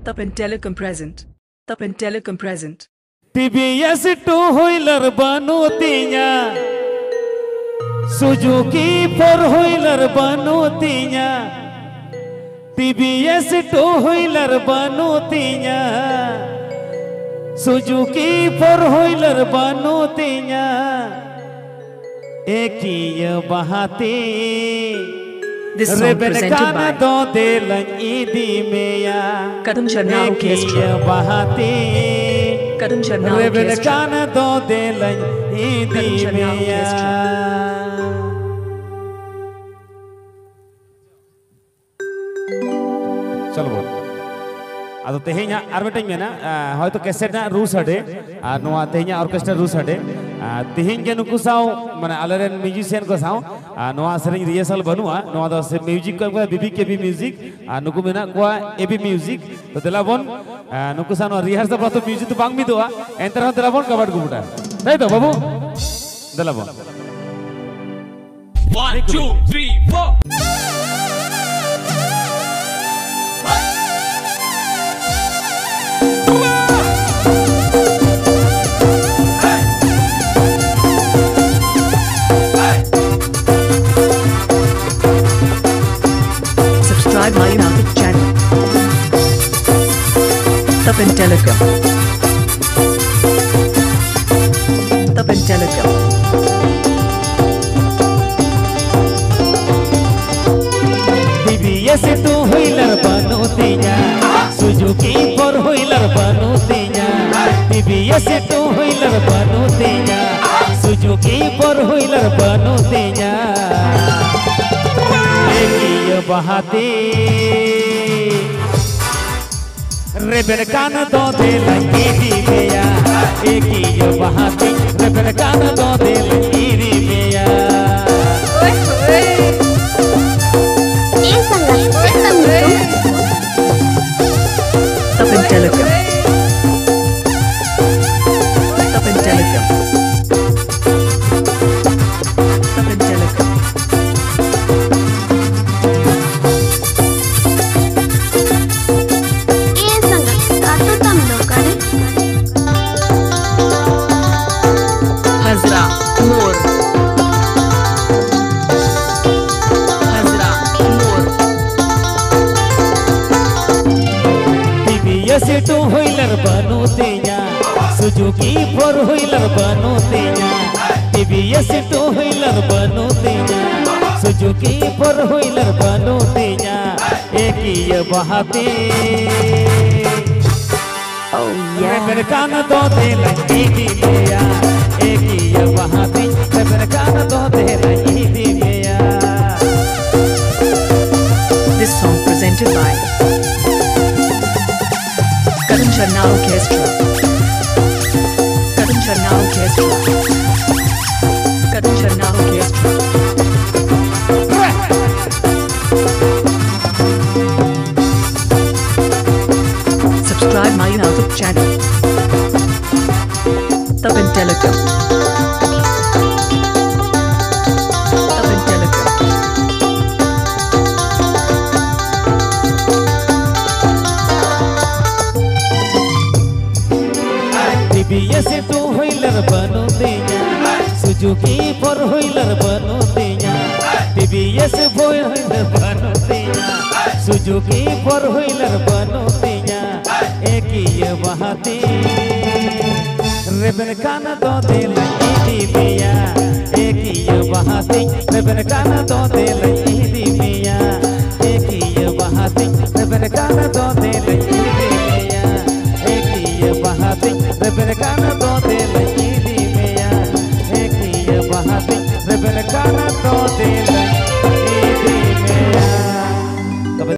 Tapan Telecom present. Tapan Telecom present. TVS two-wheeler banutinha, Suzuki four-wheeler banutinha, TVS two-wheeler banutinha, Suzuki four-wheeler banutinha, एक ही बहाती This song presented by Kadam Sharma Orchestra. Kadam Sharma Orchestra. Kadam Sharma Orchestra. चलो बोल आदो तेहेnya arbeting mena hoyto cassette na rules hade ar noa tehinya orchestra rules hade tehin ge nuku saw mane aleren musician ko saw noa sering rehearsal banua noa do se music ko BBKB music nuku mena ko AB music to delabon nuku saw no rehearsal prato music to bang mi doa entera delabon kabad gubuta dai to babu delabon 1 2 3 4 Subscribe my YouTube channel. Tapan Telecom. Tapan Telecom. TVS two-wheeler banutinha, Suzuki four-wheeler banutinha, TVS two-wheeler banutinha, Suzuki four-wheeler banutinha. बहाती रेबन कान दो दे लगी दी मेया एक ही बहाती रेबन कान दो दे लगी दी मेया Tapan Telecom. Tapan Telecom. Tapan Telecom. Hazra More. Hazra More. TVS two-wheeler banutinha, Suzuki four-wheeler banutinha, TVS two-wheeler banutinha, Suzuki four-wheeler banutinha, एक ही बहाती Oh yeah. रेबन कान दो दे लगी दी मेया एक ही बहाती रेबन कान दो दे लगी दी मेया This song presented by Kadam Sharma Orchestra. Kadam Sharma Orchestra. Kadam Sharma Orchestra. Subscribe my YouTube channel. Tapan Telecom. Tapan Telecom. TVS two-wheeler banutinha, Suzuki four-wheeler banutinha, TVS four-wheeler banutinha, Suzuki four-wheeler banutinha, एक ही बहाती रेबन कान दो दे लगी दी मेया एक ही बहाती रेबन कान दो दे लगी